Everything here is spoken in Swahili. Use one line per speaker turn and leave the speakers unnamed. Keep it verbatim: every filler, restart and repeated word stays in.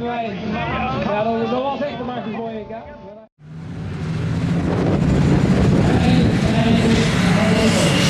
wij. Ja, dat, dat was echt een makkelijk mooi. Ja.